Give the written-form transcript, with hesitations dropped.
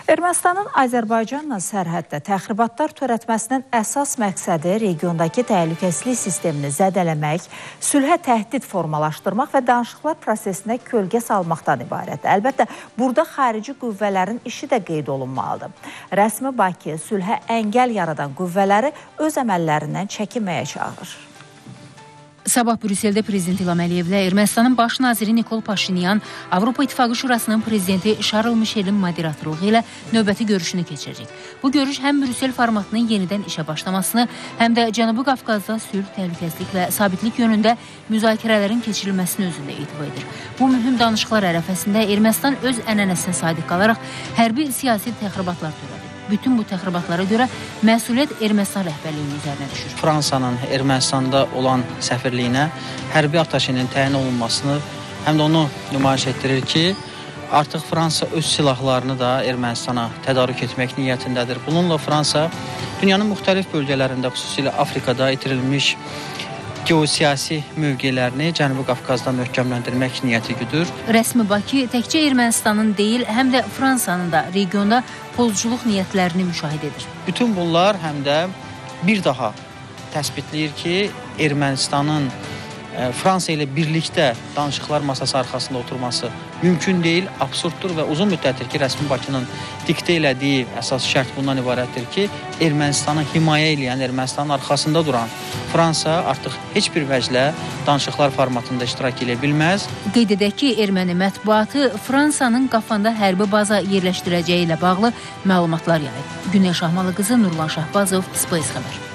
Ermənistanın Azərbaycanla sərhəddə təxribatlar törətməsinin əsas məqsədi regiondakı təhlükəsizlik sistemini zədələmək, sülhə təhdid formalaşdırmaq və danışıqlar prosesinə kölgə salmaqdan ibarətdir. Əlbəttə, burada xarici qüvvələrin işi də qeyd olunmalıdır. Rəsmi Bakı sülhə əngəl yaradan qüvvələri öz əməllərindən çəkinməyə çağırır. Sabah Brüsseldə Prezident İlham Əliyevlə Ermənistanın baş naziri Nikol Paşinyan, Avropa İttifaqı Şurasının prezidenti Şarl Mişelin moderatlığı ilə növbəti görüşünü keçirecek. Bu görüş həm Brüssel formatının yenidən işə başlamasını, həm də Cənubi Qafqazda sülh, təhlükəsizlik və sabitlik yönündə müzakirələrin keçirilməsini özündə etibar edir. Bu mühüm danışıqlar ərəfəsində Ermənistan öz ənənəsinə sadiq qalaraq hərbi siyasi təxribatlar törədir. Bütün bu təxribatlara görə məsuliyyət Ermənistan rəhbərliyinin üzərinə düşür. Fransanın Ermənistanda olan səfirliyinə hərbi ateşinin təyin olunmasını həm də onu nümayiş etdirir ki, artıq Fransa öz silahlarını da Ermənistana tədarük etmək niyyətindədir. Bununla Fransa dünyanın müxtəlif bölgələrində, xüsusilə Afrikada itirilmiş geosiyasi mövqelərini Cənubi Qafqazda möhkəmləndirmək niyyəti güdür. Rəsmi Bakı təkcə Ermənistanın deyil, həm də Fransanın da regionda pozuculuq niyyətlərini müşahidə edir. Bütün bunlar həm də bir daha təsbitləyir ki, Ermənistanın Fransa ilə birlikdə danışıqlar masası arxasında oturması mümkün deyil, absurddur və uzun müddətdir ki, rəsmi Bakının diktə elədiyi əsas şərt bundan ibarətdir ki, Ermənistanı himayə eləyən, Ermənistanın arxasında duran Fransa artıq heç bir vəclə danışıqlar formatında iştirak edə bilməz. Qeyd edək ki, erməni mətbuatı Fransanın Qafanda hərbi baza yerləşdirəcəyi ilə bağlı məlumatlar yayıb. Günel Şahmalı qızı Nurlan Şahbazov, Space xəbər.